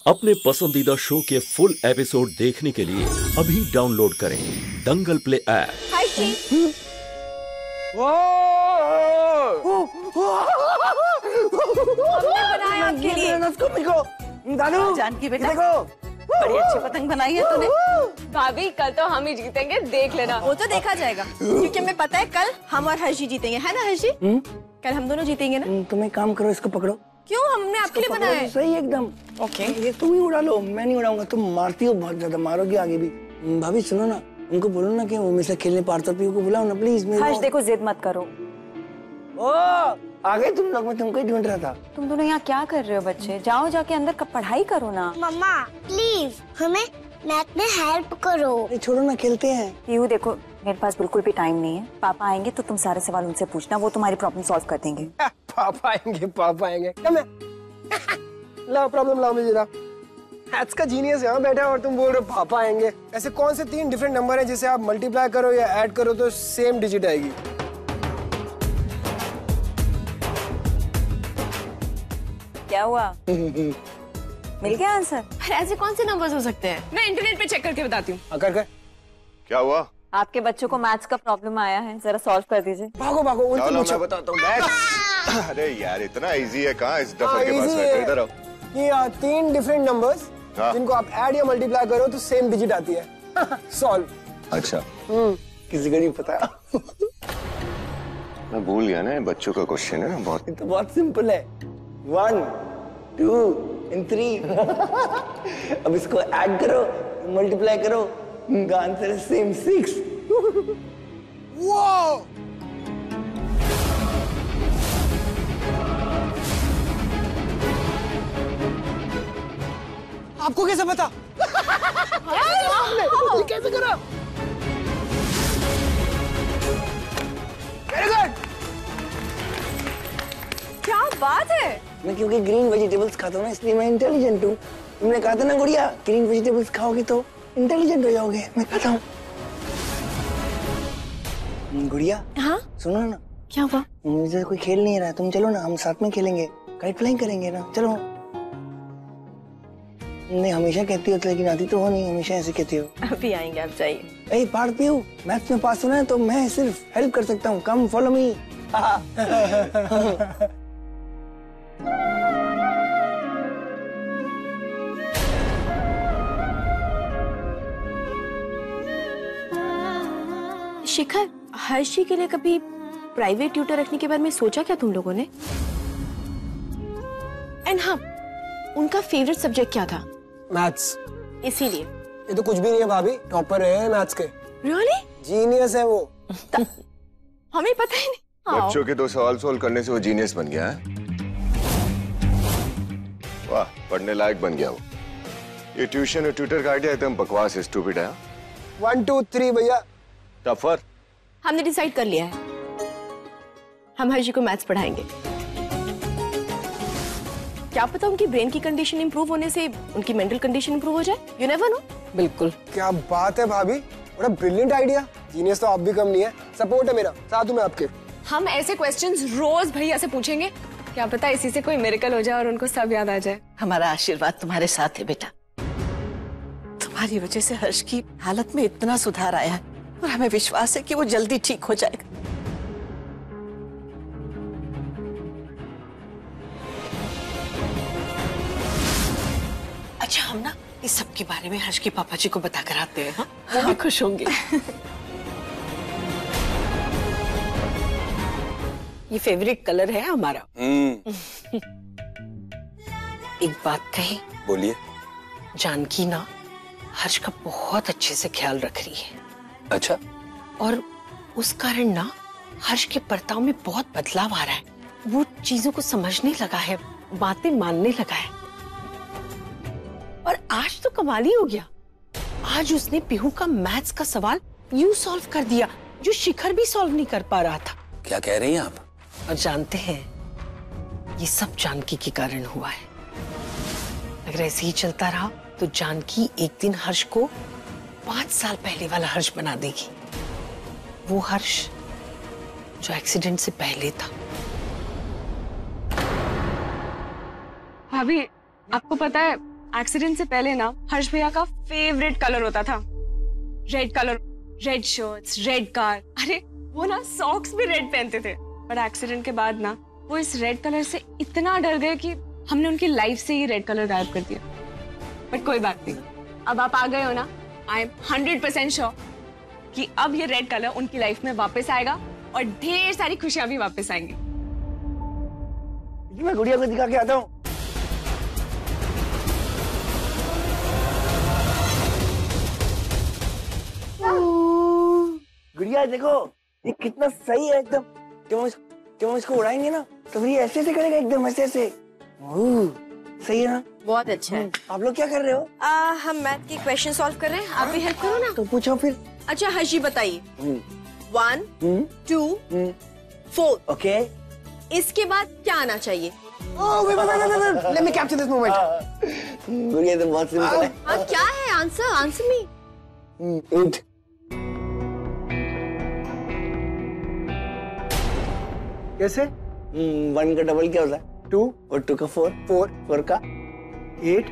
अपने पसंदीदा शो के फुल एपिसोड देखने के लिए अभी डाउनलोड करें दंगल प्ले ऐप। हाय जी। हमने बनाया आपके लिए। दानू जानकी बेटा, देखो बड़ी अच्छी पतंग बनाई है तूने। भाभी कल तो हम ही जीतेंगे, देख लेना। वो तो देखा जाएगा, क्योंकि हमें पता है कल हम और हर्षी जीतेंगे, है ना हर्षी? कल हम दोनों जीतेंगे ना। तुम एक काम करो, इसको पकड़ो। क्यों? हमने आपके लिए बनाया है। सही एकदम। ओके। ये तुम ही उड़ा लो, मैं नहीं उड़ाऊंगा। तुम मारती हो बहुत ज्यादा, मारोगी आगे भी। भाभी सुनो ना, उनको बोलो ना कि वो मेरे से खेलने पार्थ पीयू को बुलाओ ना प्लीज। हर्ष देखो, जिद मत करो। ओ आ गए तुम लोग, मैं तुमको ही ढूंढ रहा था। तुम दोनों यहाँ क्या कर रहे हो बच्चे? जाओ जाके अंदर पढ़ाई करो ना। मम्मा प्लीज हमें मैथ में हेल्प करो। अरे छोड़ो ना, खेलते हैं। पीयू देखो, मेरे पास बिल्कुल भी टाइम नहीं है। पापा आएंगे तो तुम सारे सवाल उनसे पूछना, वो तुम्हारी प्रॉब्लम सॉल्व कर देंगे। पापा आएंगे, पापा आएंगे। लाओ प्रॉब्लम, लाओ मुझे ना। मैथ्स का जीनियस यहाँ बैठा है और तुम बोल रहे हो पापा आएंगे। ऐसे कौन से 3 डिफरेंट नंबर हैं जिसे आप मल्टीप्लाई करो या ऐड करो तो सेम डिजिट आएगी? क्या हुआ? मिल गया आंसर? अरे ऐसे कौन से नंबर्स हो सकते हैं? मैं इंटरनेट पे चेक करके बताती हूँ। कर क्या हुआ? आपके बच्चों को मैथ्स का प्रॉब्लम आया है, जरा सॉल्व कर दीजिए। भागो भागो, उनसे चलो पूछो। मैं बताता हूँ। अरे यार इतना इजी है, कहाँ इस डफर के पास बैठे? इधर आओ। ये 3 डिफरेंट नंबर्स हाँ। जिनको आप ऐड या मल्टीप्लाई करो तो सेम डिजिट आती है। सॉल्व। अच्छा किसी को नहीं पता। मैं भूल गया ना, बच्चों का क्वेश्चन है ना बहुत। ये तो बहुत सिंपल है। 1 2 and 3। अब इसको ऐड करो, मल्टीप्लाई करो, इनका आंसर है सेम 6। वाओ! आपको कैसे पता? ये कैसे करा? Very good. क्या बात है। मैं क्योंकि ग्रीन वेजिटेबल्स खाता हूँ ना, इसलिए मैं इंटेलिजेंट हूँ। तुमने कहा था ना गुड़िया, ग्रीन वेजिटेबल्स खाओगे तो इंटेलिजेंट हो जाओगे। मैं खाता हूँ। गुड़िया हाँ सुनो ना। क्या हुआ? मुझे कोई खेल नहीं रहा, तुम चलो ना, हम साथ में खेलेंगे, काइट फ्लाइंग करेंगे ना, चलो। नहीं हमेशा कहती हो, लेकिन आती तो हो नहीं, हमेशा ऐसे कहती हो। अभी आएंगे, आप जाइए। पार्थ पीयू, मैथ्स में पास होना है तो मैं सिर्फ हेल्प कर सकता हूँ। कम फॉलो मी। शिखर, हर्षी के लिए कभी प्राइवेट ट्यूटर रखने के बारे में सोचा क्या तुम लोगों ने? एंड हाँ, उनका फेवरेट सब्जेक्ट क्या था? मैथ्स। इसीलिए ये तो कुछ भी नहीं है भाभी, टॉपर है मैथ्स के। रियली? जीनियस है वो। हमें पता ही नहीं। बच्चों के 2 सवाल सोल्व करने से वो जीनियस बन गया है। वाह, पढ़ने लायक बन गया वो। ये ट्यूशन और ट्यूटर का आइडिया एकदम बकवास है, स्टूपिड है। 1 2 3 भैया। टफर। हमने डिसाइड कर लिया है, हम हर्षी को मैथ्स पढ़ाएंगे। क्या पता उनकी ब्रेन की कंडीशन इंप्रूव होने से उनकी मेंटल कंडीशन इंप्रूव हो जाए। You never know. बिल्कुल। क्या बात है भाभी, बड़ा ब्रिलियंट आइडिया। जीनियस तो आप भी कम नहीं है। सपोर्ट है मेरा, साथ हूं मैं आपके। हम ऐसे क्वेश्चंस रोज भैया से पूछेंगे, क्या पता इसी से कोई मिरेकल हो जाए और उनको सब याद आ जाए। हमारा आशीर्वाद तुम्हारे साथ है बेटा। तुम्हारी वजह से हर्ष की हालत में इतना सुधार आया है और हमें विश्वास है कि वो जल्दी ठीक हो जाएगा। अच्छा, हम ना इस सब के बारे में हर्ष के पापा जी को बता कर आते हैं। हाँ? वो भी खुश होंगे। ये फेवरेट कलर है हमारा। एक बात कही? बोलिए। जानकी ना हर्ष का बहुत अच्छे से ख्याल रख रही है। अच्छा। और उस कारण ना हर्ष के बर्ताव में बहुत बदलाव आ रहा है। वो चीजों को समझने लगा है, बातें मानने लगा है। और आज तो कमाल ही हो गया। आज उसने पीहू का मैथ्स का सवाल यूं सॉल्व कर दिया जो शिखर भी सॉल्व नहीं कर पा रहा था। क्या कह रही हैं आप? और जानते हैं, ये सब जानकी के कारण हुआ है। अगर ऐसे ही चलता रहा तो जानकी एक दिन हर्ष को 5 साल पहले वाला हर्ष बना देगी। वो हर्ष जो एक्सीडेंट से पहले था। भाभी, आपको पता है एक्सीडेंट से पहले ना हर्ष भैया का फेवरेट कलर होता था red colour, red shirts, red car, अरे वो ना सॉक्स भी रेड पहनते थे। पर एक्सीडेंट के बाद ना वो इस रेड कलर से इतना डर गए कि हमने उनकी लाइफ से ही रेड कलर गायब कर दिया। बट कोई बात नहीं, अब आप आ गए हो ना, आई एम 100% श्योर कि अब ये रेड कलर उनकी लाइफ में वापस आएगा और ढेर सारी खुशियां भी वापस आएंगी। मैं गुड़िया को दिखा के आता हूँ। गुड़िया देखो, ये कितना सही है एकदम। जब हम इसको उड़ाएंगे ना तो ये ऐसे ऐसे करेगा, एकदम ऐसे ऐसे। सही है ना? बहुत अच्छा है। आप लोग क्या कर रहे हो? हम मैथ के क्वेश्चन सॉल्व कर रहे हैं, आप भी हेल्प करो ना। तो पूछो फिर। अच्छा हर्षी बताइए, 1 2 4, ओके। इसके बाद क्या आना चाहिए? Let me capture this moment. गुड़िया तो बहुत सिंपल है। हाँ क्या है आंसर? Answer me. 8। कैसे? 1 का डबल क्या होता है? 2 और 2 का 4, 4 का 8।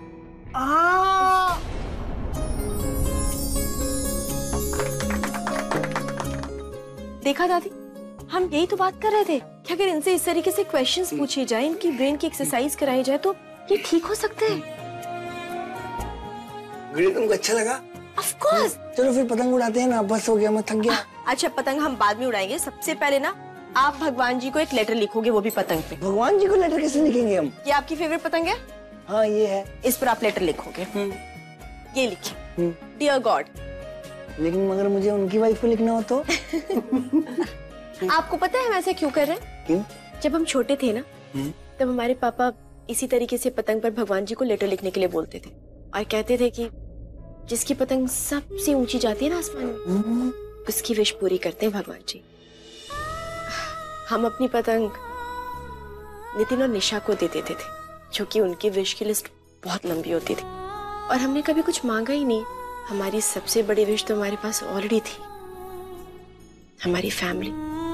देखा दादी, हम यही तो बात कर रहे थे कि अगर इनसे इस तरीके से क्वेश्चंस पूछे जाए, इनकी ब्रेन की एक्सरसाइज कराई जाए तो ये ठीक हो सकते हैं। गुड़िया तुमको अच्छा लगा? Of course. चलो फिर पतंग उड़ाते हैं ना, बस हो गया, मैं थक गया। अच्छा पतंग हम बाद में उड़ाएंगे, सबसे पहले ना आप भगवान जी को एक लेटर लिखोगे, वो भी पतंग पे। भगवान जी को लेटर कैसे लिखेंगे हम? ये आपकी फेवरेट पतंग है? हाँ ये है। इस पर आप लेटर लिखोगे। ये लिखिए, डियर गॉड। लेकिन मगर मुझे उनकी वाइफ को लिखना हो तो? आपको पता है हम ऐसे क्यों कर रहे हैं? क्यों? जब हम छोटे थे ना, तब हमारे पापा इसी तरीके से पतंग पर भगवान जी को लेटर लिखने के लिए बोलते थे और कहते थे कि जिसकी पतंग सबसे ऊंची जाती है ना आसमान में, उसकी विश पूरी करते हैं भगवान जी। हम अपनी पतंग नितिन और निशा को दे देते थे, जो कि उनकी विश की लिस्ट बहुत लंबी होती थी और हमने कभी कुछ मांगा ही नहीं। हमारी सबसे बड़ी विश तो हमारे पास ऑलरेडी थी, हमारी फैमिली।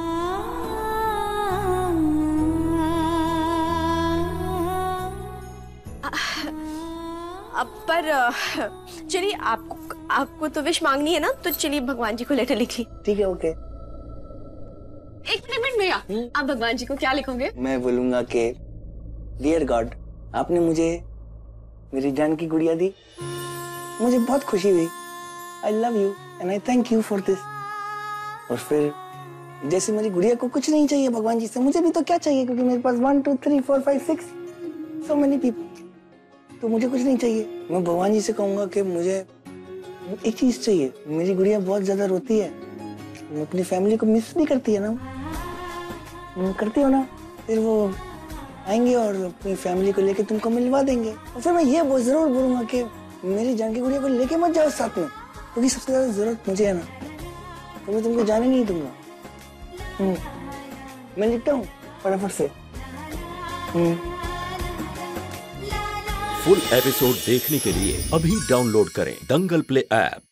अब पर चलिए, आपको तो विश मांगनी है ना, तो चलिए भगवान जी को लेटर लिख ली। ठीक है, ओके। एक मिनट भैया, आप भगवान जी को क्या लिखोगे? मैं बोलूंगा कि डियर गॉड, आपने मुझे मेरी जान की गुड़िया दी, मुझे बहुत खुशी हुई। I love you and I thank you for this. और फिर जैसे मेरी गुड़िया को कुछ नहीं चाहिए भगवान जी से, मुझे भी तो क्या चाहिए, क्योंकि मेरे पास 1 2 3 4 5 6 so many people, तो मुझे कुछ नहीं चाहिए। मैं भगवान जी से कहूंगा कि मुझे एक चीज चाहिए। मेरी गुड़िया बहुत ज्यादा रोती है, वो अपनी फैमिली को मिस भी करती है ना, करती हो ना, फिर वो आएंगे और अपनी फैमिली को लेके तुमको मिलवा देंगे। और फिर मैं ये जरूर बोलूंगा कि मेरी जान की गुड़िया को लेके मत जाओ साथ में, क्योंकि सबसे ज्यादा जरूरत मुझे है ना, तो मैं तुमको जाने नहीं दूंगा। मैं लिखता हूँ फटाफट से। फुल एपिसोड देखने के लिए अभी डाउनलोड करें दंगल प्ले ऐप।